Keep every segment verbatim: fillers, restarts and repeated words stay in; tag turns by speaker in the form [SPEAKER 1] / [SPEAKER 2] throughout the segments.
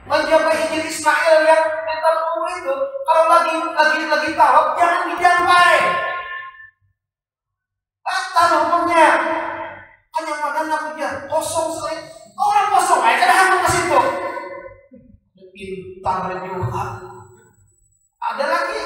[SPEAKER 1] menjaga izin Ismail yang mental umur itu, kalau lagi lagi lagi tawaf jangan dijampai. Batal hukumnya. Hanya makan aja kosong selain orang kosong aja dah hamba ke situ. Pintar juga. Ada lagi.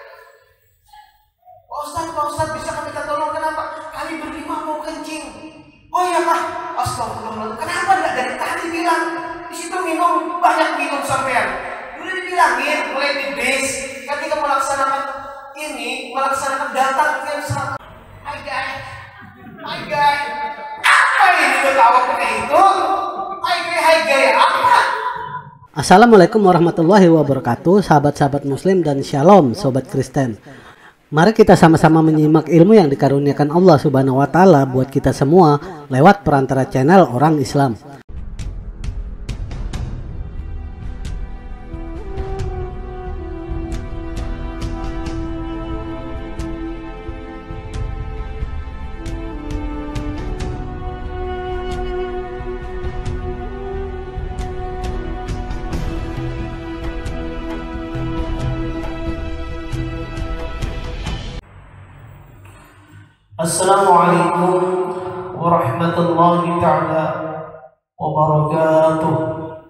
[SPEAKER 1] Pak Ustaz, Pak Ustaz bisa kami minta tolong, kenapa? Kami berlima mau kencing. Oh iya Pak, astagfirullah. Kenapa enggak dari tadi bilang? Di situ minum, banyak minum sampean. Dulu dibilangin mulai di bis, ketika melaksanakan ini, melaksanakan data yang sama. Hai guys, hai guys. Apa ini ketawa pakai itu? Hai guys, hai guys, apa?
[SPEAKER 2] Assalamualaikum warahmatullahi wabarakatuh, sahabat-sahabat muslim dan shalom sobat Kristen. Mari kita sama-sama menyimak ilmu yang dikaruniakan Allah Subhanahu wa taala buat kita semua lewat perantara channel Orang Islam.
[SPEAKER 1] Assalamualaikum warahmatullahi ta'ala wabarakatuh.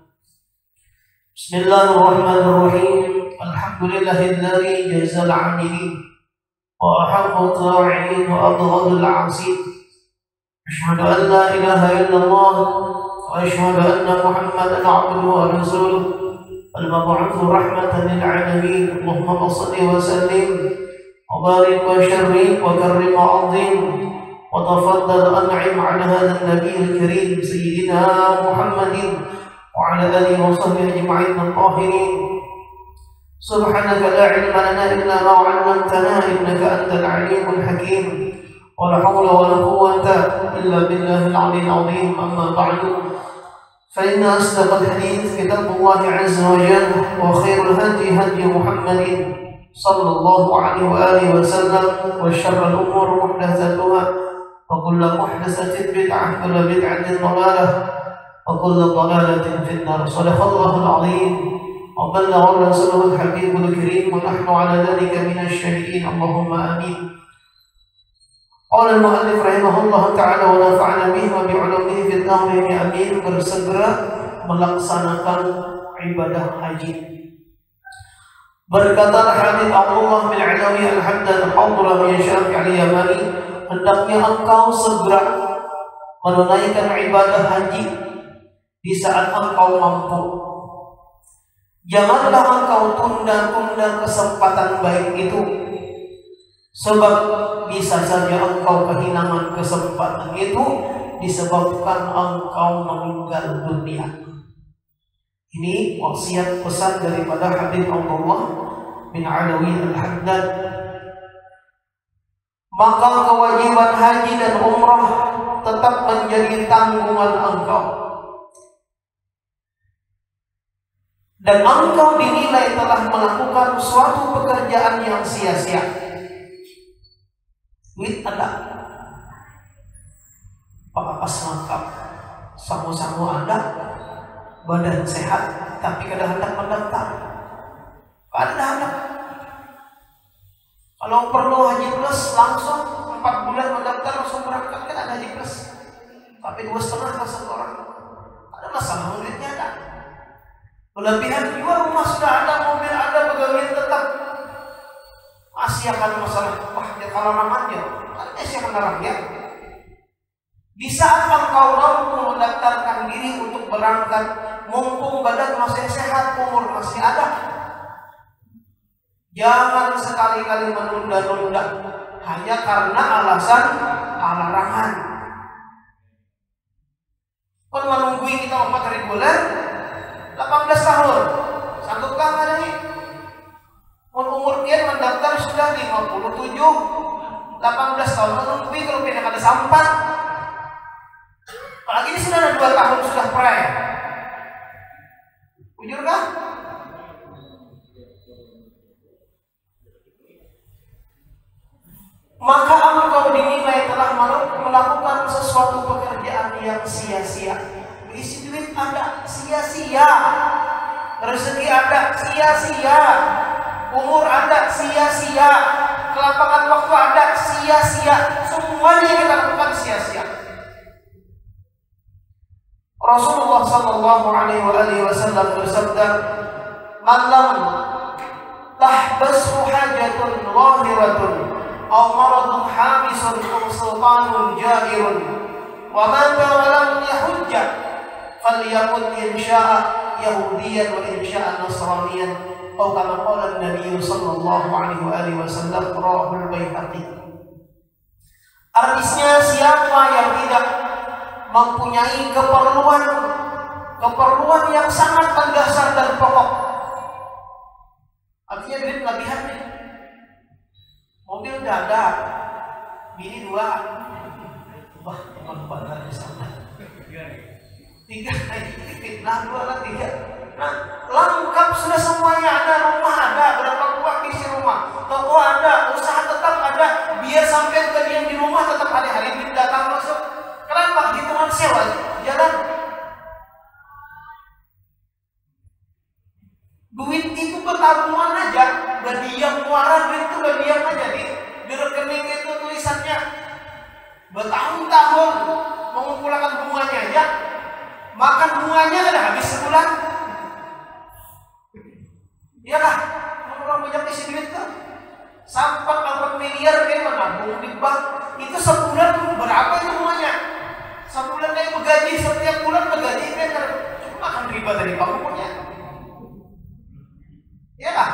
[SPEAKER 1] Bismillahirrahmanirrahim. Alhamdulillahilladzi jazal 'amilin wa ahaqqa ta'in wa adghadul 'asin. Asyhadu an la ilaha illallah wa asyhadu anna Muhammadan 'abduhu wa rasuluh al-mab'uts rahmatan lil 'alamin. Allahumma shalli wa sallim وبارك وشرف وكرم وعظم وتفضل أنعم على هذا النبي الكريم سيدنا محمد وعلى آله وصحبه أجمعين الطاهرين. سبحانك لا علم لنا إلا ما علمتنا إنك أنت العليم الحكيم ولا حول ولا قوة إلا بالله العلي العظيم. أما بعد فإن أصدق الحديث كتاب الله عز وجل وخير الهدي هدي محمد صلى الله عليه وآله وسلم وشر الأمور محدثاتها وكل محدثة بدعة وكل بدعة ضلالة وكل ضلالة في النار. صدق الله العظيم وبلغ رسوله الحبيب الكريم ونحن على ذلك من الشاهدين اللهم آمين. قال المؤلف رحمه الله تعالى ونفعنا به وبعلومه في الدارين آمين. Bersegera melaksanakan ibadah haji. Berkata Habib Abdullah bin Alawi Al-Haddad Al-Hadra bin Syafi'i Al-Yamani, hendaknya engkau segera menunaikan ibadah haji di saat engkau mampu. Janganlah engkau tunda-tunda kesempatan baik itu, sebab bisa saja engkau kehilangan kesempatan itu disebabkan engkau meninggal dunia. Ini wasiat pesan daripada Habib Abdullah bin Alawi Al-Haddad. Maka kewajiban haji dan umrah tetap menjadi tanggungan engkau, dan engkau dinilai telah melakukan suatu pekerjaan yang sia-sia. Duit ada, pakas lengkap, samu-samu ada, badan sehat, tapi kadang hendak mendaftar. Kadang-kadang kalau perlu haji plus langsung empat bulan mendaftar langsung berangkat, kan ada haji plus. Tapi dua setengah pasang orang, ada masalah duitnya ada. Kelebihan juga rumah sudah ada, mobil ada, pegawai tetap masih akan masalah. Wah, ya kalau namanya kan masih akan rakyat. Di saat engkau mampu mendaftarkan diri untuk berangkat, mumpung badan masih sehat, umur masih ada, jangan sekali-kali menunda-nunda hanya karena alasan larangan. Pun menunggui kita empat reguler delapan belas tahun, sanggupkah ada ini? Pun umur dia mendaftar sudah lima puluh tujuh, delapan belas tahun, menunggui kalau kita ada sampan. Apalagi ini sudah ada dua tahun sudah pre. Jujur kah? Maka engkau dinilai telah melakukan sesuatu pekerjaan yang sia-sia. Isi duit ada sia-sia. rezeki ada sia-sia, umur ada sia-sia, kelapangan waktu ada sia-sia, semuanya yang kita lakukan sia-sia. Rasulullah sallallahu alaihi wasallam bersabda, "Man lam tahbasu hajatun zahiratun aw maradun hamisun aw sultanun ja'irun wa mata wa lam yahujja falyamut in sya'a yahudiyan wa in sya'a nasraniyan atau kama qala an-nabiy sallallahu alaihi wasallam rawahul Baihaqi." Artinya siapa yang tidak mempunyai keperluan keperluan yang sangat mendasar dan pokok, artinya duit kelebihan nih, mobil udah ada, bini dua, wah teman bandar di sana, tiga, nah dua lah tiga, nah lengkap sudah semuanya ada, rumah ada, berapa buah isi rumah, toko ada, usaha tetap ada, biar sampai kalian di rumah tetap ada hari ini datang masuk. Kenapa? Hitungan sewa jalan. Duit itu bertabungan aja, berdiam muara duit itu berdiam aja di, di rekening itu tulisannya bertahun-tahun mengumpulkan bunganya aja, makan bunganya ada habis sebulan. Iya lah, orang banyak isi duit tuh, sampai empat miliar kayak menabung di bank itu sebulan berapa itu bunganya? Sebulan kayak bergaji, setiap bulan bergaji kan cuma makan riba dari bangunnya. Ya lah.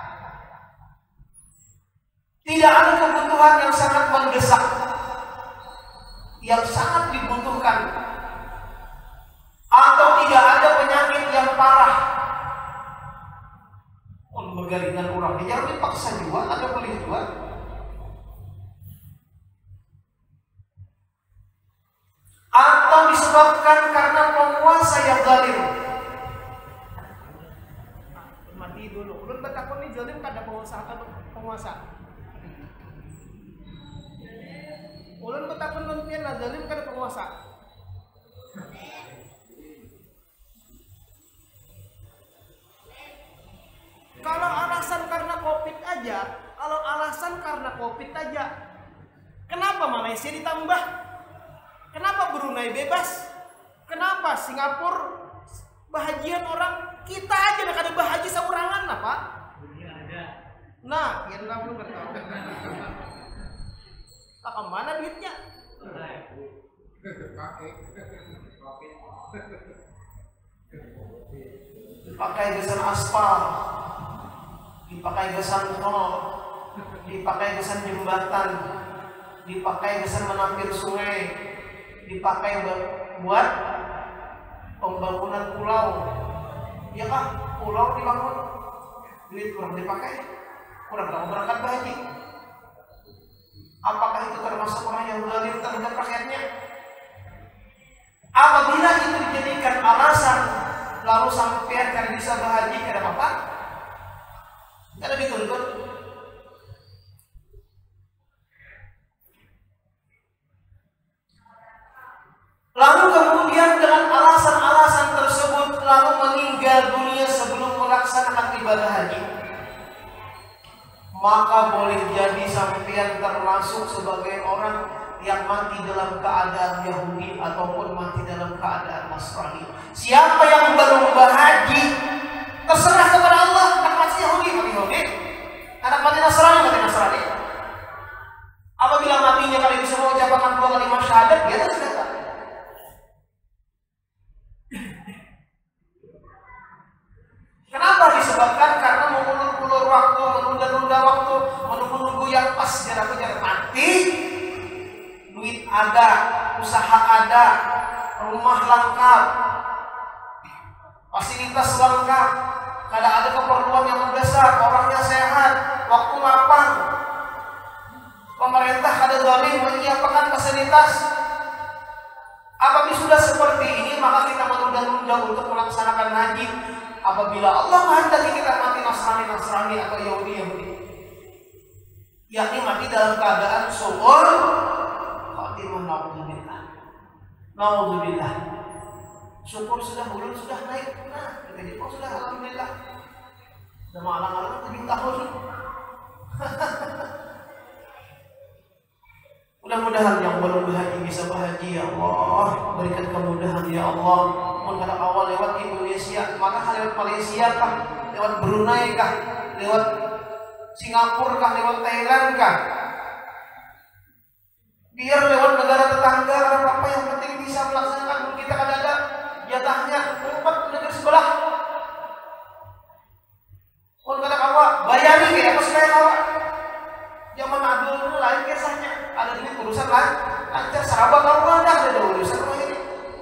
[SPEAKER 1] Tidak ada kebutuhan yang sangat mendesak, yang sangat dibutuhkan, atau tidak ada penyakit yang parah. Bergaringan orang, jangan dipaksa jual, ada boleh jual. Atau disebabkan karena penguasa yang zalim. Mati dulu. Ulun bertakun nih zalim kada penguasa atau penguasa. Ulun bertakun mungkin lah zalim kada penguasa. Kalau alasan karena Covid aja, kalau alasan karena Covid aja, kenapa Malaysia ditambah? Kenapa Brunei bebas? Kenapa Singapura bahagian orang? Kita aja nak ada bahagia saurangan lah Pak. Nah, yang belum bertahu. Tak kemana duitnya? Dipakai gesan aspal, dipakai gesan tol, dipakai gesan jembatan, dipakai gesan menampir sungai, dipakai buat pembangunan pulau. Ya kah? Pulau dibangun, duit kurang dipakai, kurang mau berangkat haji. Apakah itu termasuk orang yang zalim terhadap rakyatnya? Apabila itu dijadikan alasan lalu sampai karena bisa berhaji, kada apa-apa, kada dituntut. Lalu kemudian dengan alasan-alasan tersebut lalu meninggal dunia sebelum melaksanakan ibadah haji, maka boleh jadi sampean termasuk sebagai orang yang mati dalam keadaan Yahudi ataupun mati dalam keadaan Nasrani. Siapa yang belum berhaji terserah kepada Allah. Anak mati Yahudi, mati Yahudi. Anak mati Nasrani, mati Nasrani. Apabila matinya kali bisa mengucapkan dua kalimat syahadat, dia harus datang. Kenapa disebabkan? Karena mengulur-ulur waktu, menunda-nunda waktu, menunggu-nunggu yang pas jarak-jarak mati. Duit ada, usaha ada, rumah lengkap, fasilitas lengkap, kada ada keperluan yang mendesak, orangnya sehat, waktu lapang. Pemerintah kada zalim menyiapkan fasilitas. Apabila sudah seperti ini, maka kita menunda-nunda untuk melaksanakan haji. Apabila Allah menghendaki kita mati Nasrani-Nasrani atau Yahudi-Yahudi, yakni mati dalam keadaan su'ul khatimah, naudzubillah. Naudzubillah. Syukur sudah, ulun sudah naik. Nah, kita jepang sudah alhamdulillah. Udah malang-malang tujuh tahun. Mudah-mudahan yang belum berhaji bisa berhaji ya Allah, berikan kemudahan ya Allah. Mohon kalau awal lewat Indonesia, maka lewat Malaysia kah, lewat Brunei kah, lewat Singapura kah, lewat Thailand kah, biar lewat negara tetangga, karena apa yang penting bisa melaksanakan. Kita kan ada jatahnya empat negara sebelah. Mohon kalau awal bayari kayak apa supaya awal zaman adul lain kisahnya. Ada duit urusan lain, lancar sahabat kalau ada ada urusan lain ini.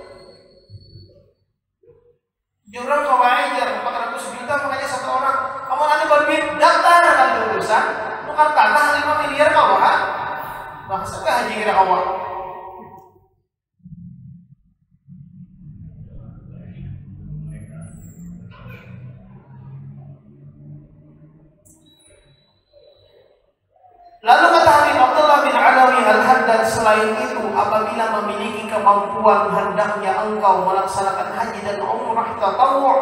[SPEAKER 1] Jurang kawajar empat ratus juta makanya satu orang. Kamu nanti berbit daftar ada urusan, bukan tanah lima miliar kawan. Bahasa ke haji kira kawan. Lalu kata Habib Abdullah bin Alawi Al-Haddad, selain itu apabila memiliki kemampuan hendaknya engkau melaksanakan haji dan umrah tatawwu'.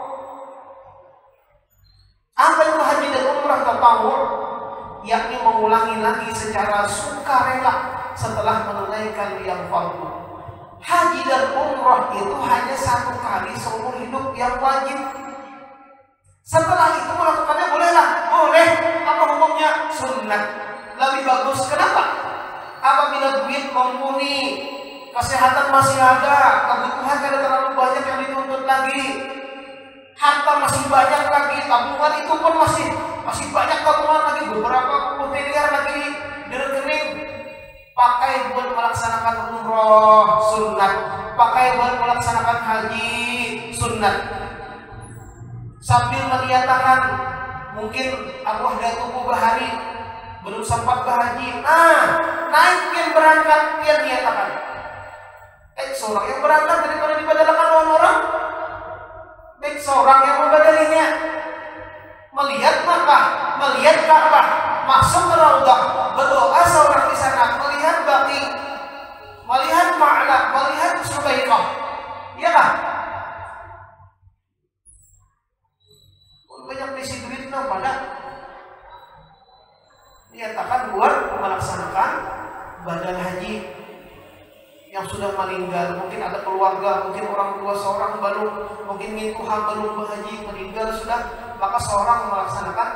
[SPEAKER 1] Apa itu haji dan umrah tatawwu'? Yakni mengulangi lagi secara sukarela setelah menunaikan yang fardu. Haji dan umrah itu hanya satu kali seumur hidup yang wajib. Setelah itu melakukannya bolehlah, boleh. Apa hukumnya? Sunnah. Lebih bagus. Kenapa? Apabila duit mumpuni, kesehatan masih ada, kebutuhan tidak terlalu banyak yang dituntut lagi, harta masih banyak lagi, tabungan itu pun masih masih banyak tabungan lagi, beberapa puluh miliar lagi di rekening, pakai buat melaksanakan umroh sunat, pakai buat melaksanakan haji sunat. Sambil meniatakan mungkin arwah Datuk Bahari belum sempat berhaji, nah naik pian berangkat pian niatakan. Eh seorang yang berangkat daripada dibadalkan lawan orang, baik seorang yang membadalinya, melihat Makkah, melihat Ka'bah, masuk ke Raudhah, berdoa seorang di sana, melihat Baqi, melihat Ma'la, melihat Subaiqah, iya kah? Banyak isi duitnya pada dinyatakan buat melaksanakan badal haji yang sudah meninggal. Mungkin ada keluarga, mungkin orang tua seorang baru, mungkin Tuhan belum berhaji, meninggal sudah, maka seorang melaksanakan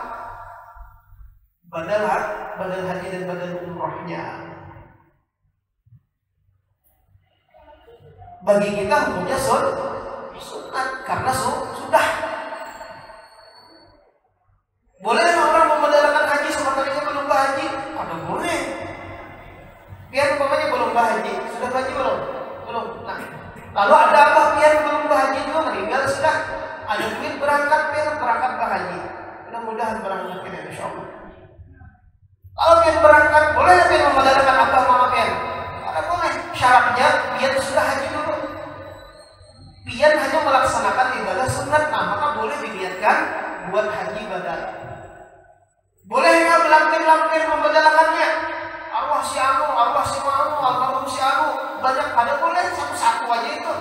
[SPEAKER 1] badal badal haji dan badal umrohnya. Bagi kita hukumnya sunat karena sudah. Boleh orang membadalkan haji sementara belum berhaji? Ada boleh. Biar umpamanya belum berhaji, sudah berhaji belum? Belum. Nah, lalu ada apa? Biar belum berhaji juga meninggal sudah. Ada duit berangkat, biar berangkat berhaji. Mudah-mudahan berangkat kita insya Allah. Kalau biar berangkat, boleh biar membadalkan abah mama biar? Ada boleh. Syaratnya biar sudah haji dulu. Biar hanya melaksanakan ibadah sunat, nah maka boleh dilihatkan buat haji badal. Boleh nggak belangkir-belangkir membadalakannya? Arwah si anu, arwah si anu, almarhum si anu, banyak ada boleh satu-satu aja itu.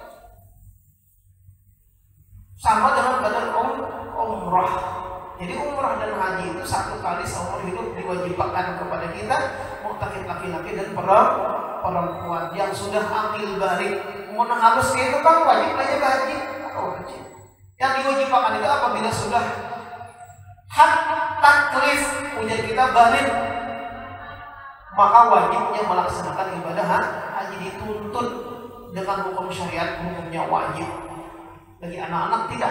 [SPEAKER 1] Sama dengan badal um, umrah. Jadi umrah dan haji itu satu kali seumur hidup diwajibkan kepada kita, muqtaqid laki-laki dan perempuan yang sudah akil balik. Mau harus itu kan wajib aja haji atau wajib. Yang diwajibkan itu apabila sudah hak taklif ujar kita balik, maka wajibnya melaksanakan ibadah haji, dituntut dengan hukum syariat, hukumnya wajib. Bagi anak-anak tidak.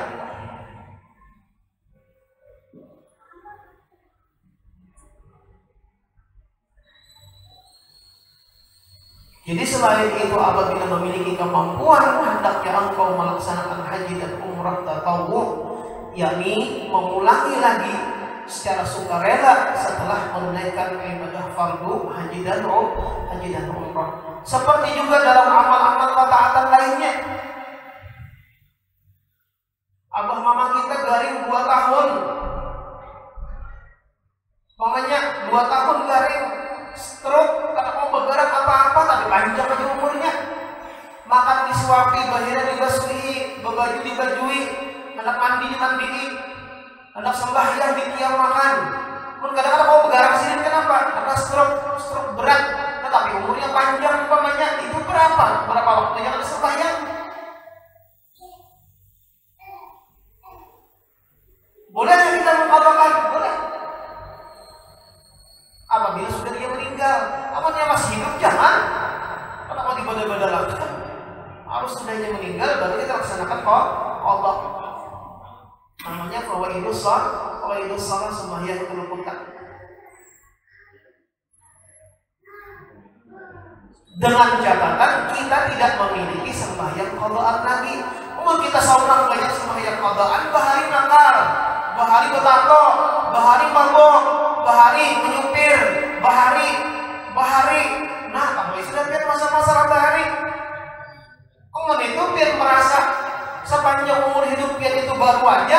[SPEAKER 1] Jadi selain itu apabila memiliki kemampuan hendaknya engkau melaksanakan haji dan umrah tatawwu', yakni mengulangi lagi secara sukarela setelah menunaikan ibadah fardu haji dan umrah, haji dan umrah. Seperti juga dalam amal-amal ketaatan lainnya. Abah mama kita garing dua tahun, mamanya dua tahun garing, stroke, tak mau bergerak apa-apa, tapi panjang aja umurnya. Makan disuapi, bahira dibasuhi, berbaju dibajui, anak mandi dimandiin, Hendak sembahyang di tiang makan. Pun kadang-kadang mau bergerak sini, kenapa? Karena stroke, stroke berat. Tetapi umurnya panjang umpamanya, itu berapa? Berapa waktunya ada sembahyang? Boleh kita mengatakan? Boleh. Apabila sudah dia meninggal, apa dia masih hidup? Jangan. Kenapa dibadal-badalkan? Harus sudah dia meninggal, baru kita laksanakan kok Allah. Namanya fawaidus shalah, fawaidus shalah sembahyang keluputan. Dengan catatan kita tidak memiliki sembahyang qadaan lagi. Umum kita seorang banyak sembahyang qadaan, bahari nakal, bahari betato, bahari mabok, bahari menyupir, bahari, bahari. Nah, kamu sudah lihat masa-masa bahari. Umum itu biar merasa sepanjang umur hidup biar itu baru aja,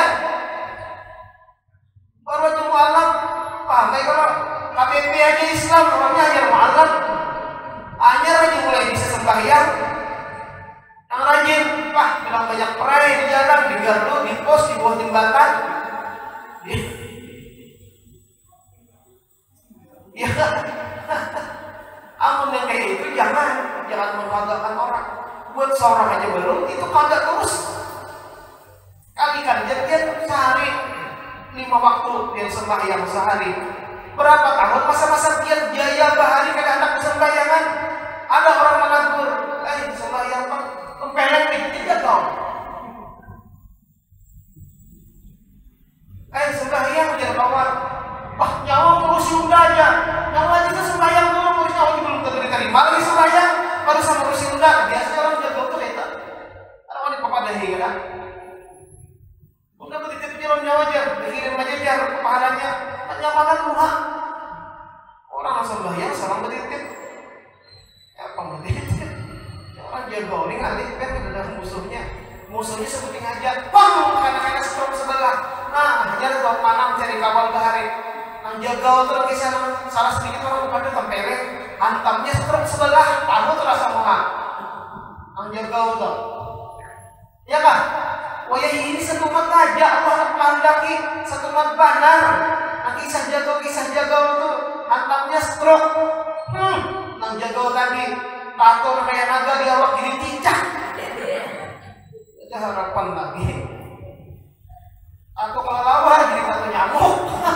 [SPEAKER 1] baru aja mu'alaf. Paham ya kalau K B P aja Islam, orangnya hanya mu'alaf, hanya aja mulai bisa sembahyang. Yang rajin, wah bilang banyak perai di jalan, di gardu, di pos, di bawah jembatan. Ya, amun yang kayak itu jangan, jangan membanggakan orang. Buat seorang aja belum, itu kagak terus. Kalikan jadian sehari lima waktu yang sembahyang sehari. Berapa tahun masa-masa dia jaya bahari kada anak sembahyangan. Ada orang menegur, eh sembahyang kan kempeleng nih, tiga tahun. Eh sembahyang biar kawan. Wah nyawa ngurusi udah aja. Nyawa aja itu sembahyang dulu, ngurus nyawa belum tentu diterima lagi sembahyang. Baru sama ngurusi udah. Biasanya orang jago tuh itu. Ada orang dipapadahi kan? Udah begitu jalan nyawa aja, dikirim aja jar pahalanya. Nyamakan Tuhan. Orang sembahyang salam bertitip. Apa bertitip? Orang jago ini ngalih kan ada musuhnya. Musuhnya seperti ngajak. Wah, karena-karena stroke sebelah. Nah, hajar tuh mana mencari kawan bahari. Yang jaga tuh lagi salah sedikit orang pada tempeleng. Hantamnya stroke sebelah. Tahu terasa muha. Yang jaga tuh. Ya kah? Wah ya ini satu mat aja Allah mandaki satu mat banar. Nah kisah jago kisah jago itu hantamnya stroke. Hmm, nang jago tadi tato kayak naga di awak gini cicak. Ada harapan lagi. Aku kalau lawar jadi tato nyamuk.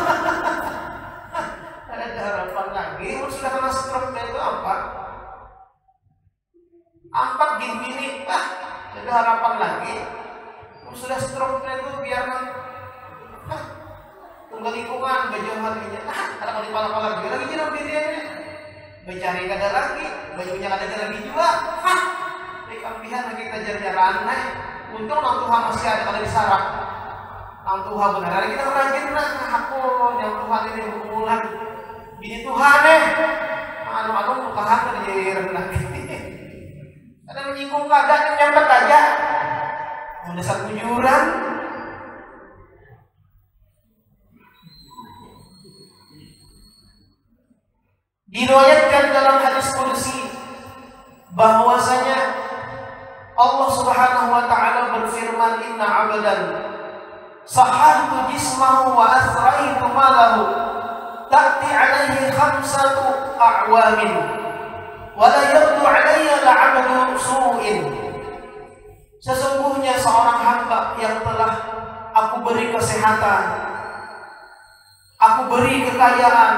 [SPEAKER 1] Ada harapan lagi. Sudah kena stroke itu apa? Empat gini-gini. Ah, ada harapan lagi. Sudah stroke itu biarkan hah, tunggal lingkungan bajuan hatinya ah, ada kali pala-pala juga lagi jinak dirinya mencari kada lagi bajunya kada lagi juga hah, di kampihan lagi kita jar-jaran naik untung nang Tuhan masih ada kada disarap nang Tuhan benar lagi kita rajin nah aku yang Tuhan ini berkumpulan bini Tuhan eh anu-anu mukahan kada jadi rendah ada menyinggung keadaan yang nyampe aja ada satu jurang. Diriwayatkan dalam hadis qudsi bahwasanya Allah Subhanahu wa taala berfirman inna 'abdan sahahtu jismahu wa athraitu malahu ta'ti 'alaihi khamsatu a'wamin wa la yabdu 'alayya la'abdu su'in. Sesungguhnya seorang hamba yang telah aku beri kesehatan, aku beri kekayaan,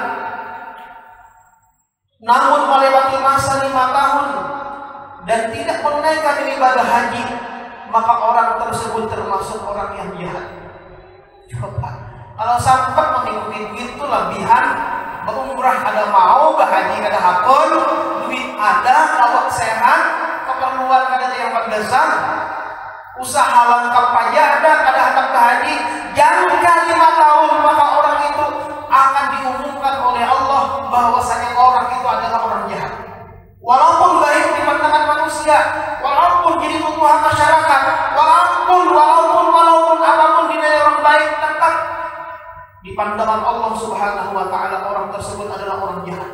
[SPEAKER 1] namun melewati masa lima tahun dan tidak menunaikan ibadah haji, maka orang tersebut termasuk orang yang jahat. Coba, kalau sempat mengikuti duit itu lebihan, berumrah ada mau, berhaji ada hakul, duit ada, awak sehat, keperluan ada yang berdasar. Usaha lengkap aja ada, ada hendak berhaji, jangka lima tahun, maka orang itu akan diumumkan oleh Allah bahwasanya orang itu adalah orang jahat. Walaupun baik di pandangan manusia, walaupun jadi tutuhan masyarakat, walaupun walaupun walaupun apapun dinilai orang baik, tetap di pandangan Allah Subhanahu wa taala orang tersebut adalah orang jahat.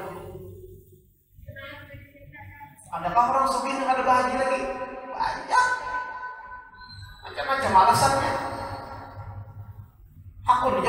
[SPEAKER 1] Adakah orang seperti yang ada berhaji lagi? Banyak. Macam-macam alasannya. Aku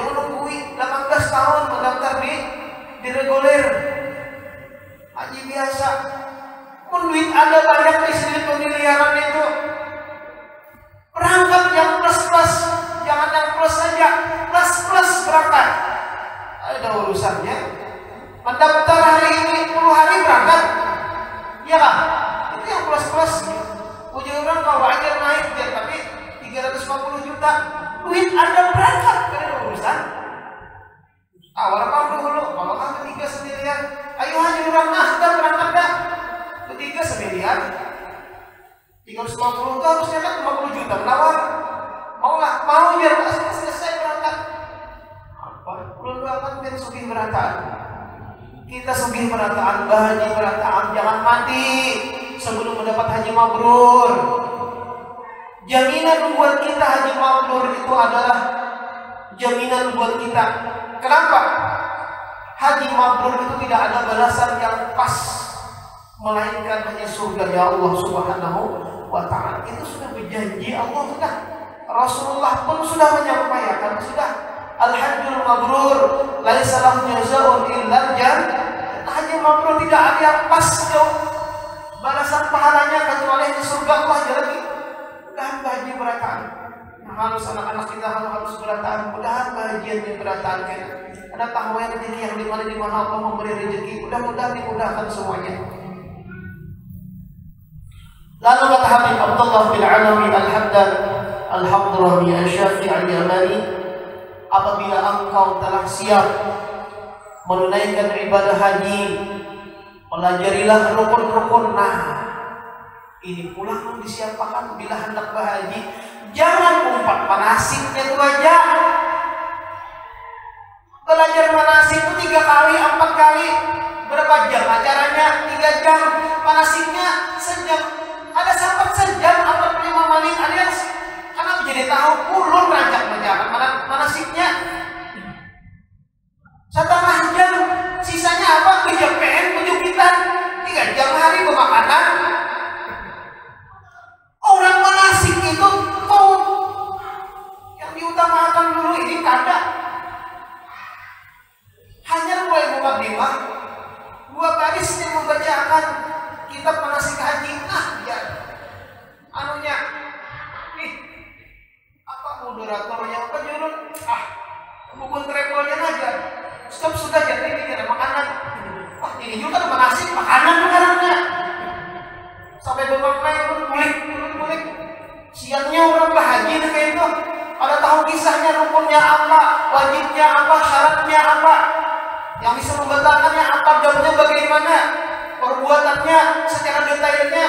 [SPEAKER 1] duit Anda berangkat dari urusan. Awal apa dulu, kalau kan ketiga semiliar, ayo haji orang Nasdaq berangkat dah. Ketiga semiliar, tiga ratus lima puluh itu harusnya kan lima puluh juta menawar. Mau nggak? Mau biar selesai selesai berangkat. Apa? Belum berangkat biar sugih berataan. Kita sugih berataan, bahagia berataan, jangan mati sebelum mendapat haji mabrur. Jaminan buat kita haji mabrur itu adalah jaminan buat kita. Kenapa? Haji mabrur itu tidak ada balasan yang pas, melainkan hanya surga ya Allah Subhanahu wa ta'ala. Itu sudah berjanji Allah sudah. Rasulullah pun sudah menyampaikan, sudah al-hajjul mabrur laisa lahu jazaa'un illa jannah. Haji mabrur tidak ada yang pas jauh balasan pahalanya kecuali di surga Allah. Jadi mudah-mudahan bahagia berataan. Harus anak-anak kita harus harus berataan. Mudah-mudahan bahagianya berataan kita. Ada tahu yang rezeki yang di mana di mana Allah memberi rezeki. Mudah-mudahan dimudahkan semuanya. Lalu kata Habib Abdullah bin Alawi Al-Hamdan Al-Hamdrami Al-Syafi'i Al-Yamani, apabila engkau telah siap menunaikan ibadah haji, pelajarilah rukun-rukun. Nah, ini pula yang disiapkan bila hendak berhaji. Jangan umpat manasiknya itu aja. Belajar manasik itu tiga kali, empat kali. Berapa jam acaranya? Tiga jam. Manasiknya sejam. Ada sahabat sejam, empat puluh lima menit. Alias karena menjadi tahu ulun rancak menjalankan mana manasiknya. Setengah jam, sisanya apa? Ke J P N, penjukitan. Tiga jam hari pemakanan. Orang manasik itu mau yang diutamakan dulu ini kada. Hanya mulai mukadimah, dua baris yang membacakan kitab manasik haji. Nah, ya, anunya, nih, apa moderatornya apa jurun? Ah, buku travelnya aja. Stop sudah jadi ini ada makanan. Wah, ini juga ada manasik makanan makanannya. Sampai bermakna pun kulik, kulik. Siangnya orang bahagia kayak itu. Ada tahu kisahnya, rukunnya apa, wajibnya apa, syaratnya apa, yang bisa membatalkannya apa, jamnya bagaimana, perbuatannya secara detailnya,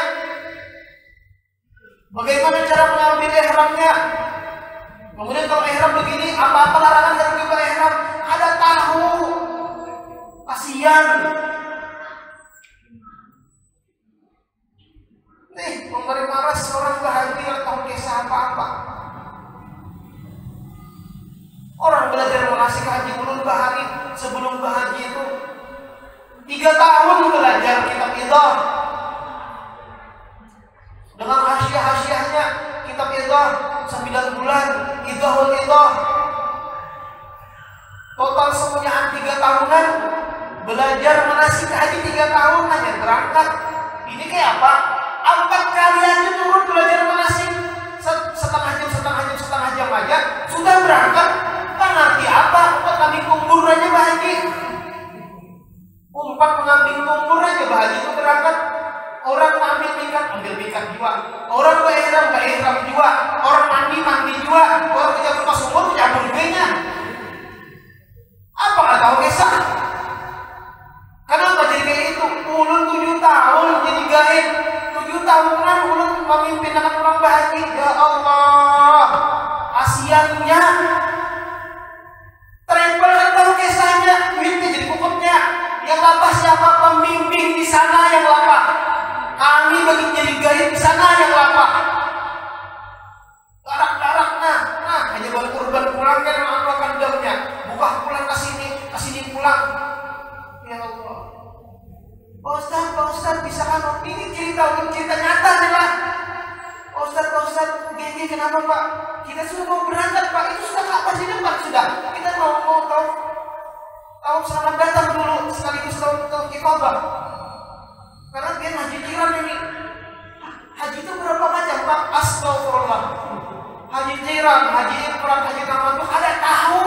[SPEAKER 1] bagaimana cara mengambil ihramnya. Kemudian kalau ihram begini, apa-apa larangan dari juga ihram, ada tahu. Kasihan. Nih, memberi marah seorang bahagia atau kisah apa-apa. Orang belajar manasik haji ulun bahari sebelum bahagia itu tiga tahun belajar kitab idah dengan hasiah-hasiahnya. Kitab idah sembilan bulan, idahul idah. Total semuanya tiga tahunan belajar manasik haji tiga tahun hanya berangkat. Ini kayak apa? Empat kali aja turun belajar manasik setengah jam, setengah jam, setengah jam aja sudah berangkat. Kan arti apa? Umpat kambing kumbur aja bahagia. Umpat mengambil kumbur aja bahagia itu berangkat. Orang ambil mikat, ambil mikat juga. Orang beihram, beihram juga. Orang mandi, mandi juga. Orang kejar rumah sumur, kejar rumahnya. Apa nggak tahu kisah? Kenapa jadi kayak itu? Ulun tujuh tahun jadi gaib. Tujuh tahunan ulun memimpin akan orang bahagia. Ya Allah, kasiannya. Travel kan tahu kisahnya, duitnya jadi pokoknya. Yang lapar siapa? Pembimbing di sana yang lapar. Kami bagi jadi gaib di sana yang lapar. Darak-daraknya, nah hanya buat kurban pulang kan mengamalkan damnya. Buka pulang ke sini, ke sini pulang. Ya Allah. Pak Ustaz, Pak Ustaz bisa kan? Ini cerita cerita nyata nih lah. Pak Ustaz, Pak Ustaz, gini kenapa Pak? Kita sudah mau berangkat Pak, itu sudah kapan sih Pak? Sudah. Kita mau mau tahu tahu selamat datang dulu sekaligus tahu tahu ifadah. Karena dia haji jiran ini. Haji itu berapa macam Pak? Astagfirullah. Haji jiran, haji ifrad, haji tamattu ada tahu.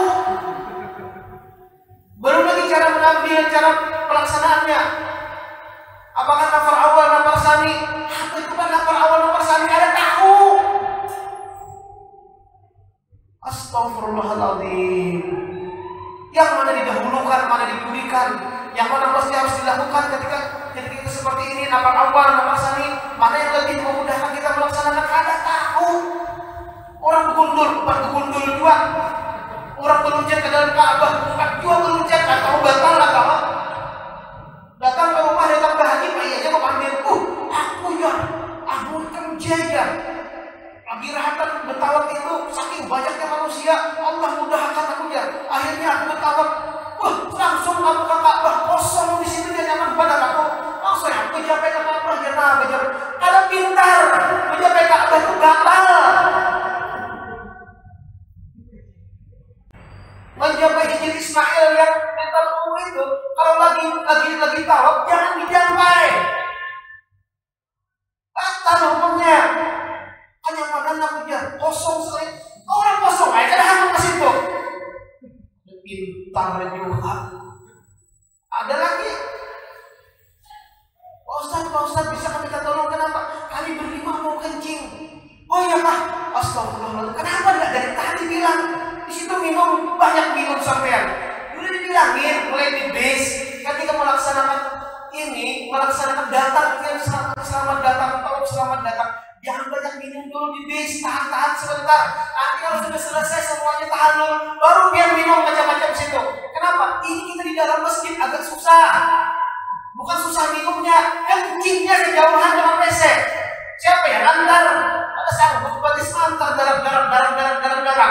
[SPEAKER 1] Belum lagi cara mengambil, cara pelaksanaannya. Apakah nafar awal, nafar sani? Apa itu kan nafar awal, nafar sani? Ada tahu. Astagfirullahaladzim. Yang mana didahulukan, mana diberikan, yang mana pasti harus dilakukan ketika ketika kita seperti ini, nafar awal, nafar sani, mana yang lebih memudahkan kita melaksanakan. Kada tahu. Orang bergundul, bukan bergundul juga. Orang berluncat ke dalam Ka'bah, bukan juga berluncat, kan tahu batal lah kalau datang ke rumah, datang ke haji, Pak Iya aja mau ambil, uh, aku ya, aku kerja ya. Lagi rahatan bertawaf itu, saking banyaknya manusia, Allah mudahkan aku ya. Akhirnya aku bertawaf, wah, langsung aku ke Ka'bah, kosong di situ dia nyaman pada aku. Langsung aku mencapai ke Ka'bah, ya nah, mencapai. Kalau pintar, mencapai Ka'bah itu gatal. Mencapai Hijri Ismail yang mental umum itu, kalau lagi lagi lagi tawaf jangan dijampai. Batal hukumnya. Hanya mana namanya kosong sekali. Orang kosong aja dah hantu ke situ. Pintar juga. Ada lagi. Pak Ustaz, Pak Ustaz bisa kami minta tolong, kenapa? Kami berlima mau kencing. Oh iya Pak. Astagfirullahaladzim. Kenapa enggak dari tadi bilang? Di situ minum, banyak minum sampean. Udah dibilangin mulai di base ketika melaksanakan ini, melaksanakan datang, selamat, selamat datang, tolong selamat datang. Jangan banyak minum dulu di base, tahan-tahan sebentar. Nanti kalau sudah selesai semuanya tahan dulu, baru biar minum macam-macam situ. Kenapa? Ini kita di dalam masjid agak susah. Bukan susah minumnya, kencingnya kejauhan dengan P C. Siapa ya? Antar. Ada sanggup batis antar darah-darah darah-darah darah-darah.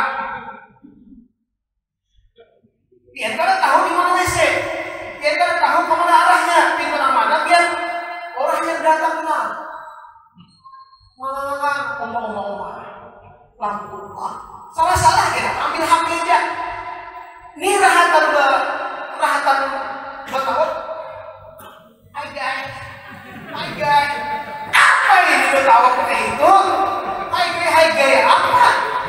[SPEAKER 1] Biar kalian tahu di mana W C, biar kalian tahu kemana arahnya, di mana-mana, biar orang yang datang kenal. Mana-mana, omong-omong, lampu, salah-salah ya, ambil H P aja. Ini rahatan be, rahatan bertawaf. Hai guys, hai guys, apa ini bertawaf pakai itu? Hai guys, hai guys, apa?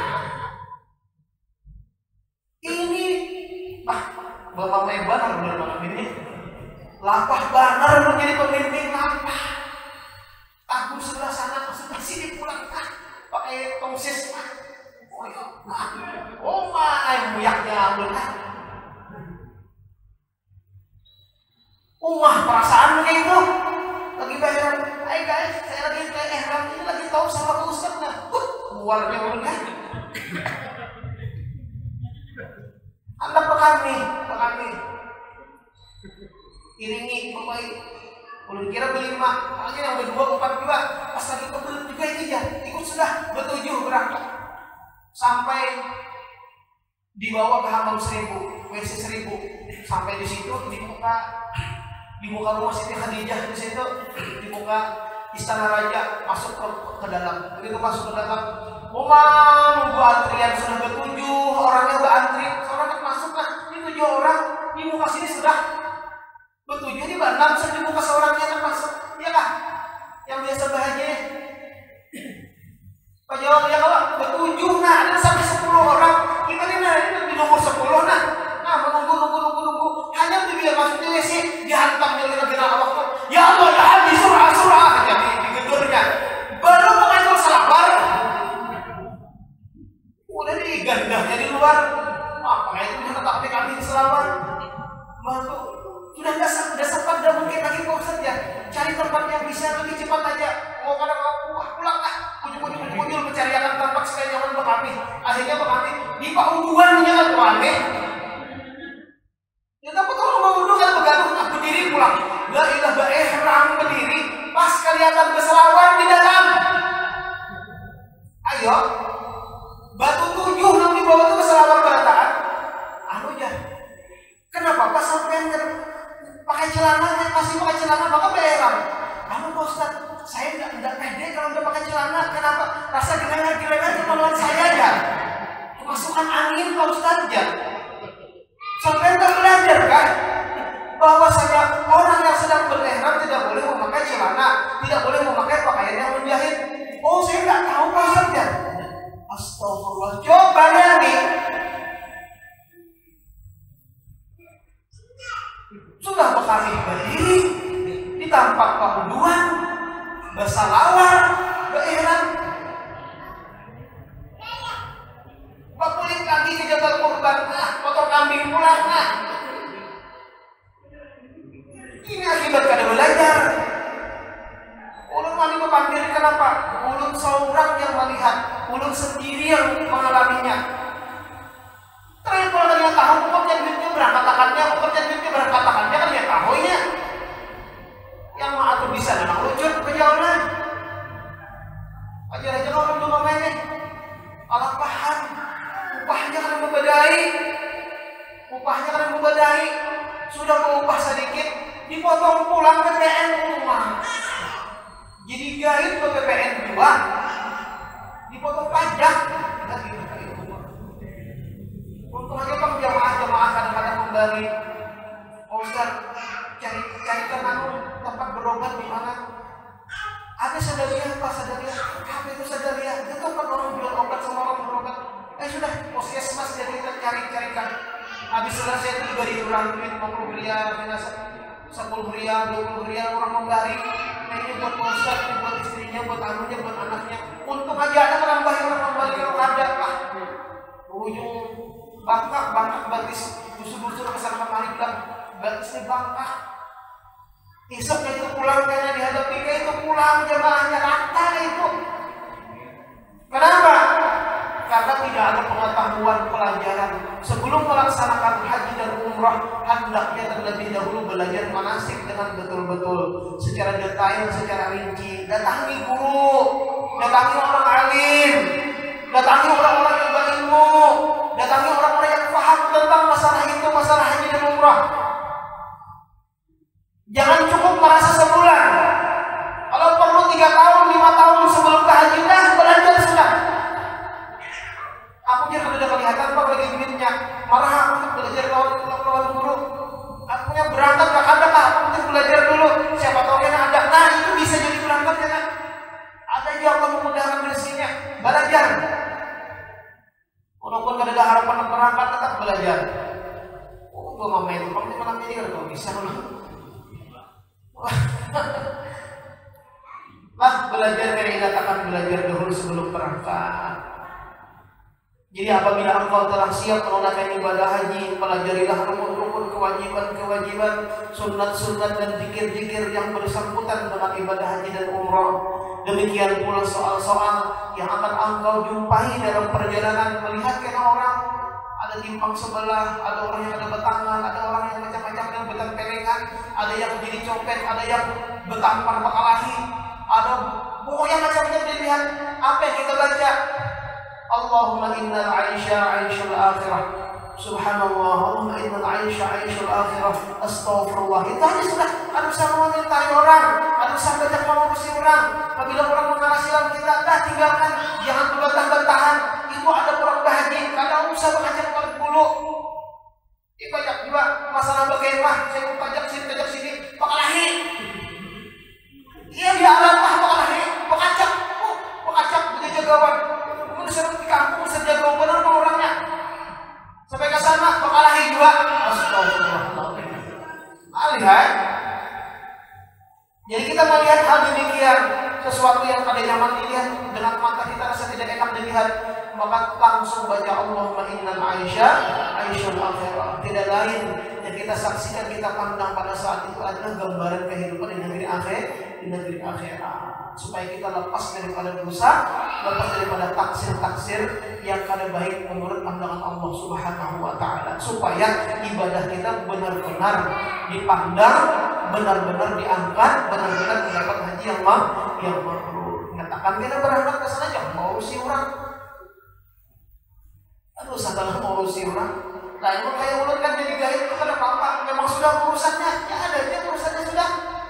[SPEAKER 1] Ini Bapak Meban benar malam ini lapah banar menjadi pemimpin lapah. Aku sebelah sana, sebelah sini pulang ah, pakai tongsis ah. Oh ya, oh my muyaknya benar. Umah perasaan begitu. Lagi bayaran, hai guys, saya lagi kayak ihram ini lagi tahu sama ustaznya. Uh, keluarnya benar. Anda Pak kami, Pak kami iringi pemain. Belum kira berlima, makanya yang berdua empat juga. Pas lagi kebelet juga ini ya, ikut sudah bertujuh berangkat. Sampai dibawa ke Hammam seribu, W C seribu. Sampai di situ di muka di muka rumah Siti Khadijah di situ, di muka istana raja masuk ke, ke dalam. Begitu masuk ke dalam, Umar nunggu antrian sudah bertujuh, orangnya berantri, seorang kan masuk kan, ini tujuh orang di muka sini sudah bertujuh, ini enam sudah di muka seorangnya kan masuk, iya kah? Yang biasa bahagia. Pak Jawa ya kalau bertujuh, nah ada sampai sepuluh orang, kita ini nah ini di nomor sepuluh nah, nah menunggu nunggu nunggu nunggu, hanya dia masuk di W C, dihantam kira-kira waktu, ya Allah ya habis surah surah, jadi digedurnya, baru mengatur salabar. Udah digandahnya di luar, apa itu bisa tapi kami selamat. Bantu, sudah nggak sudah sempat dah mungkin lagi kau saja cari tempat yang bisa lebih cepat aja. Mau kadang mau pulang lah, ujung-ujung ujung mencari akan tempat sekali jangan berkami. Akhirnya berkami di pauduannya kan berkami. Ya tapi kalau mau udah kan bergaduh, nah berdiri pulang. La ilaha ihram berdiri, pas kelihatan keselawar di dalam. Ayo. Batu tujuh yang dibawa itu ke selawar berataan. Anu ya. Kenapa pas sampai pakai celana, masih pakai celana maka beram. Anu Pak Ustaz, saya enggak enggak pede kalau udah pakai celana. Kenapa? Rasa gelengar-gelengar kemauan saya aja. Kemasukan angin Pak Ustaz ya. Sampai enggak belajar kan? Bahwasanya orang yang sedang berihram tidak boleh memakai celana, tidak boleh memakai pakaian yang menjahit. Oh, saya enggak tahu Pak Ustaz ya. Astagfirullah, coba nih. Sudah berkali berdiri, ditampak pauduan, bersalawat, berirang. Pak Polik kurban, ah potong kambing pulang, ah. Ini akibat kada belajar. Ulun wani kepanggil kenapa? Ulun seorang yang melihat, ulun sendiri yang mengalaminya. Terakhir kalau dia tahu pekerjaan duitnya berangkatakannya, pekerjaan duitnya berangkatakannya kan dia tahunya. Yang mah aku bisa memang lucut kejauhan. Ajar aja orang tuh mamanya. Alat paham, upahnya kan membadai, upahnya kan membadai. Sudah berupah sedikit, dipotong pulang P P N rumah. Jadi gaib ke P P N dua, dipotong pajak. Untung aja bang jamaah-jamaah kadang-kadang kembali. Oh Ustaz, cari carikan anu tempat berobat di mana? Ada sadaria, apa sadaria? Apa itu sadaria? Itu tempat orang jual obat sama orang berobat. Eh sudah, puskesmas jadi kita cari-carikan. Habis selesai itu juga diurang duit lima puluh miliar, sepuluh miliar, dua puluh miliar orang membari. Nah, ini buat Ustaz, ini buat istrinya, buat anunya, buat anaknya. Untung aja ada menambahi orang membari kalau ada lah. Ujung bangkak, bangkak batis, busur-busur kesana kemari bilang batisnya bangkak. Esoknya itu pulang karena dihadapi kayak itu pulang jamaahnya rata itu. Kenapa? Karena tidak ada pengetahuan pelajaran. Sebelum melaksanakan haji dan umrah, hendaknya terlebih dahulu belajar manasik dengan betul-betul, secara detail, secara rinci. Datangi guru, datangi orang alim, datangi orang-orang yang berilmu, datangi orang-orang yang paham tentang masalah itu, masalah haji dan umrah. Jangan cukup merasa sebulan. Kalau perlu tiga tahun, lima tahun sebelum ke haji, dah belajar sudah. Aku jadi sudah kelihatan pak lagi duitnya. Marah aku untuk belajar lawan lawan guru. Aku nya berangkat gak ada pak. Aku untuk belajar dulu. Siapa tahu kan ada. Nah itu bisa jadi berangkat ya kan. Ada yang Allah memudahkan rezekinya. Belajar. Walaupun kada ada harapan berangkat tetap belajar. Oh gua mau main. Kalau di malam ini kan kalau bisa loh. Lah belajar kayak dikatakan belajar dahulu sebelum berangkat. Jadi apabila engkau telah siap menunaikan ibadah haji, pelajarilah rukun-rukun kewajiban-kewajiban, sunat-sunat dan zikir-zikir yang bersangkutan dengan ibadah haji dan umrah. Demikian pula soal-soal yang akan engkau jumpai dalam perjalanan, melihat kena orang ada timpang sebelah, ada orang yang ada betangan, ada orang yang macam-macam dan betempelengan, ada yang jadi copet, ada yang betampar bekalahi, ada pokoknya macam-macam dilihat. Apa yang kita baca? Allahumma innal aisha aishul akhirah. Subhanallah, Allahumma innal aisha aishul akhirah. Astaghfirullah. Itu aja sudah. Ada usah mengomentari orang, ada usah banyak mengurusi orang. Apabila orang mengarah silam kita, dah tinggalkan. Jangan berbantah-bantahan. Itu ada orang bahagia. Kadang usah mengajak orang dulu. Ini banyak juga masalah bagaimana saya mau pajak sini, pajak sini, pakalahi. Iya dia alat mah pakalahi, pakacak, oh, pakacak punya jagawan. Disuruh di kampung saja kau benar orangnya sampai ke sana bakalahi juga. Astagfirullahaladzim. Lihat. Jadi kita melihat hal demikian, sesuatu yang pada nyaman dilihat dengan mata kita rasa tidak enak dilihat, maka langsung baca Allahumma innal aisha aishul akhirah. Tidak lain yang kita saksikan, kita pandang pada saat itu adalah gambaran kehidupan di negeri akhir, di negeri akhirat. Supaya kita lepas daripada dosa, lepas daripada taksir-taksir yang kada baik menurut pandangan Allah Subhanahu wa taala. Supaya ibadah kita benar-benar dipandang, benar-benar diangkat, benar-benar mendapat haji yang mah yang mabrur. Mengatakan kita berangkat ke sana jangan mau urusi orang. Aduh, salah mau urusi orang. Nah, itu kayak mulut kan jadi gaib itu kan apa? Memang sudah urusannya, ya ada aja urusannya sudah.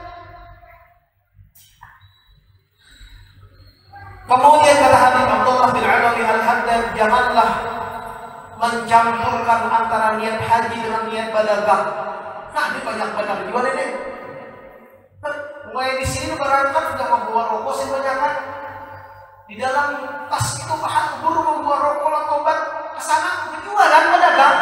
[SPEAKER 1] Kemudian kata Habib Abdullah bin Alawi Al-Haddad, janganlah mencampurkan antara niat haji dengan niat balaghah. Nah, ini banyak benar juga ini. Mulai di sini berangkat sudah membawa rokok sebanyak. Di dalam tas itu bahan guru membawa rokok dan obat ke sana berjualan pedagang.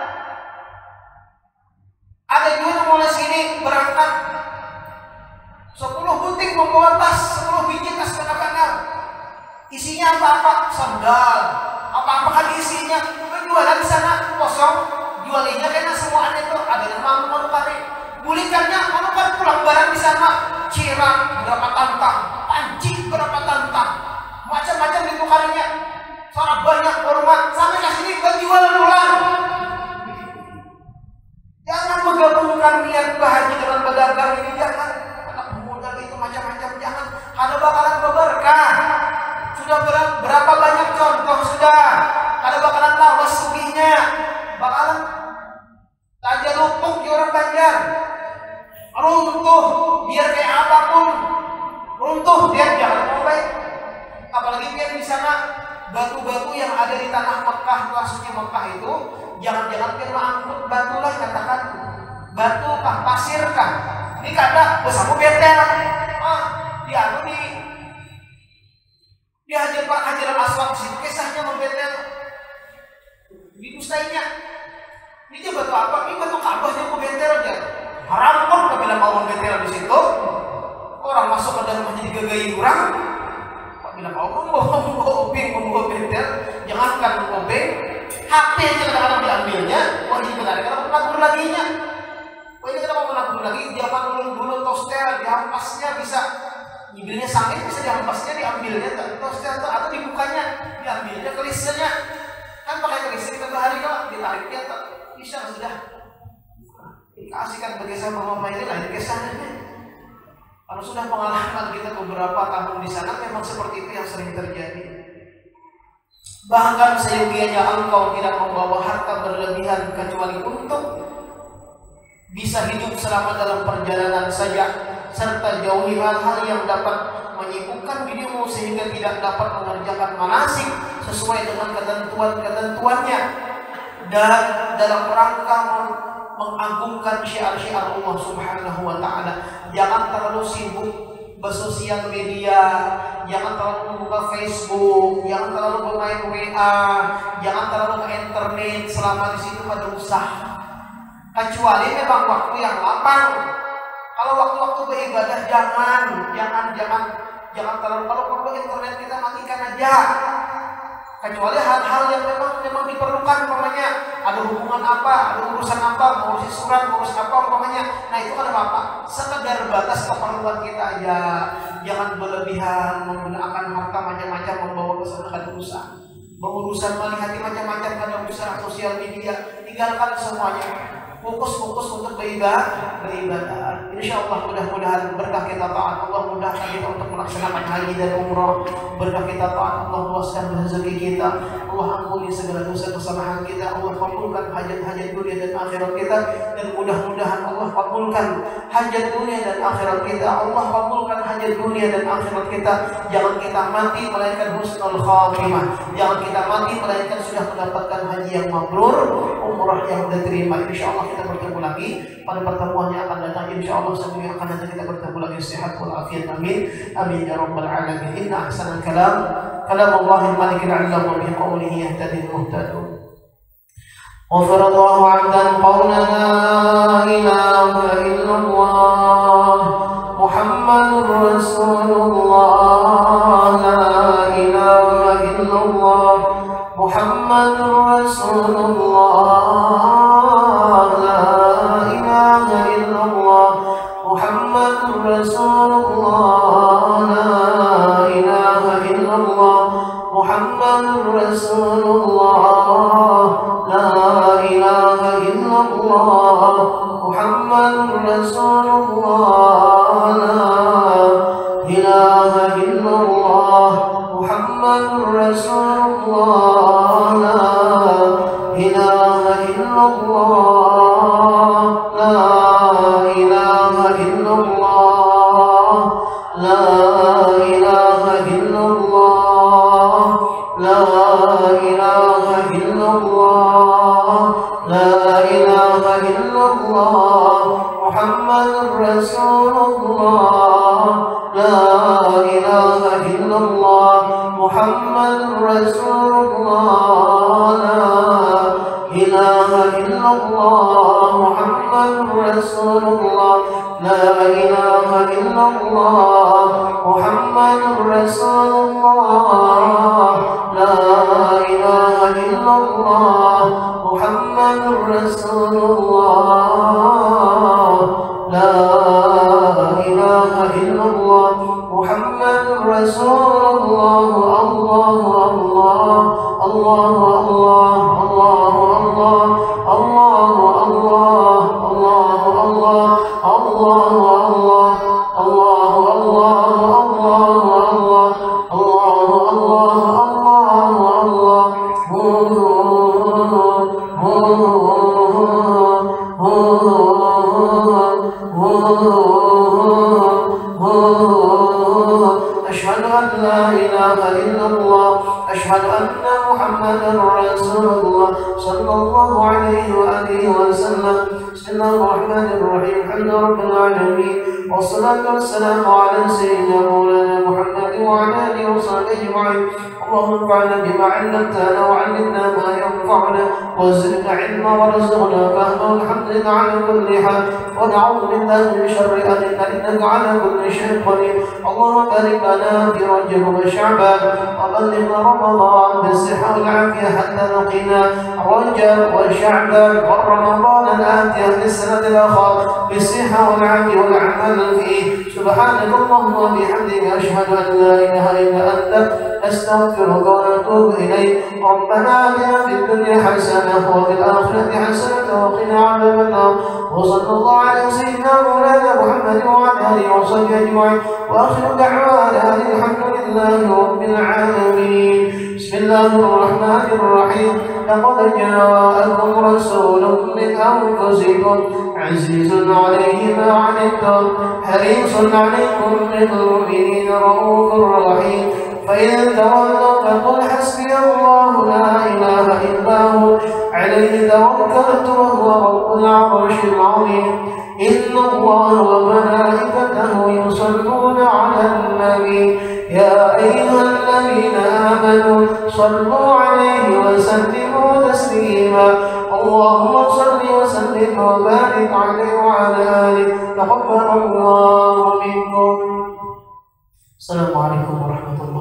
[SPEAKER 1] Ada juga mulai sini berangkat sepuluh butik membawa tas, sepuluh biji tas kadang-kadang. Isinya apa-apa, sandal, apa-apa kan isinya, jualan di sana kosong, jualinya kena semua itu ada nama manu kare. Bulikannya manu kan pulang barang di sana, cirang berapa tantang, pancing berapa tantang, macam-macam itu karinya. Soalnya banyak hormat sampai ke sini berjual pulang. Jangan menggabungkan niat bahagia dengan berdagang ini, jangan. Anak muda itu macam-macam, jangan. Ada bakalan berberkah. Sudah berapa banyak contoh sudah. Ada bakalan lawas sugihnya, bakalan aja lupuk di orang Banjar, runtuh biar kayak apapun, runtuh dia jangan mau baik. Apalagi biar di sana batu-batu yang ada di tanah Mekah, maksudnya Mekah itu jangan-jangan biar mengangkut batu lah, katakan batu kah, pasir kah, ini kata besamu betel, ah dia di dia hajar Pak Hajar Aswad situ kisahnya membetel didustainya. Ini dia batu apa? Ini batu Ka'bahnya aku betel aja. Haram pun apabila mau membetel di situ. Orang masuk ke dalam jadi gagai orang. Apabila mau membawa membawa obeng, membawa betel, jangankan obeng, H P aja kadang-kadang diambilnya. Wah ini benar, kalau menabur laginya. Wah ini kenapa menabur lagi? Zaman dulu-dulu toster, dihampasnya bisa. Ambilnya sangit bisa dihampasnya, diambilnya toster atau dibukanya, diambilnya kelisnya. Kan pakai kelis kita hari kalau ditariknya bisa sudah kasihkan bagi sama mama ini lain kesannya. Kalau sudah pengalaman kita beberapa tahun di sana memang seperti itu yang sering terjadi. Bahkan seyogianya engkau tidak membawa harta berlebihan kecuali untuk bisa hidup selama dalam perjalanan saja, serta jauhi hal-hal yang dapat menyibukkan dirimu sehingga tidak dapat mengerjakan manasik sesuai dengan ketentuan-ketentuannya, dan dalam rangka mengagungkan syiar-syiar Allah Subhanahu wa taala. Jangan terlalu sibuk bersosial media, jangan terlalu membuka Facebook, jangan terlalu bermain W A, jangan terlalu ke internet selama di situ ada usaha. Kecuali memang waktu yang lapang. Kalau waktu-waktu beribadah jangan, jangan, jangan, jangan terlalu. Kalau perlu internet kita matikan aja. Kecuali hal-hal yang memang memang diperlukan, umpamanya ada hubungan apa, ada urusan apa, ngurusin surat, ngurus apa umpamanya. Nah itu kan apa? Sekedar batas keperluan kita aja. Jangan berlebihan menggunakan harta macam-macam membawa ke sana ke usaha. Berurusan melihat macam-macam pada usaha sosial media, tinggalkan semuanya. Fokus-fokus untuk beribadah, beribadah. Insya Allah mudah-mudahan berkah kita taat Allah, mudahkan kita untuk melaksanakan haji dan umrah. Berkah kita taat Allah, luaskan rezeki kita. Allah ampuni segala dosa kesalahan kita. Allah kabulkan hajat-hajat dunia dan akhirat kita. Dan mudah-mudahan Allah kabulkan hajat dunia dan akhirat kita. Allah kabulkan hajat dunia dan akhirat kita. Jangan kita mati melainkan husnul khatimah. Jangan kita mati melainkan sudah mendapatkan haji yang mabrur, umrah yang diterima. Insya Allah kita bertemu lagi pada pertemuan yang akan datang. Insya Allah sebelum yang akan datang kita bertemu lagi. Sehat walafiat, amin amin ya rabbal alamin. Inna ahsanal kalam kalam Allahil malikil alam wa bi qawlihi yahtadil muhtadun. غفر الله عبدا قولنا لا إله إلا الله محمد رسول الله لا إله إلا الله محمد رسول الله لا إله إلا الله محمد رسول الله لا إله إلا الله محمد رسول الله لا إله إلا الله محمد رسول الله لا إله إلا الله محمد رسول الله لا إله إلا الله لا إله إلا الله لا إله إلا الله لا إله إلا الله لا إله إلا الله محمد رسول الله لا إله إلا الله محمد رسول الله لا إله إلا الله محمد رسول الله لا إله إلا الله محمد رسول الله لا إله إلا الله الله محمد رسول الله لا إله إلا الله محمد رسول الله الله الله الله الله الله الله الله الله الله الله الله الله أشهد أن لا إله إلا الله أشهد أن محمدا رسول الله صلى الله عليه وآله وسلم بسم الله الرحمن الرحيم الحمد رب العالمين والصلاة والسلام على سيدنا مولانا محمد وعلى آله وصحبه أجمعين اللهم انفعنا بما علمتنا وعلمنا ما ينفعنا وزدنا علما وارزقنا فهما والحمد لله على كل حال ونعوذ بالله من شر أهلنا إنك على كل شيء قدير اللهم بارك لنا في رجب وشعبان وبلغنا رمضان بالصحة والعافية حتى لقينا رجب وشعبان ورمضان الآتي للسنة الأخرى بالصحة والعافية والعمل فيه سبحانك اللهم وبحمدك أشهد أن لا إله إلا أنت أستغفرك ونتوب إليك ربنا آتنا في الدنيا حسنة وفي الآخرة حسنة وقنا عذاب النار وصلى الله على سيدنا مولانا محمد وعلى آله وصحبه أجمعين وآخر دعوانا أن الحمد لله رب العالمين بسم الله الرحمن الرحيم لقد جاءكم رسول من أنفسكم عزيز عليه ما عنتم حريص عليكم بالمؤمنين رؤوف رحيم فإن تولوا فقل حسبي الله لا إله إلا هو عليه توكلت وهو رب العرش العظيم إن الله وملائكته يصلون على النبي يا أيها الذين آمنوا صلوا عليه وسلموا تسليما اللهم صل وسلم وبارك عليه وعلى آله تقبل الله منكم. السلام عليكم ورحمة الله.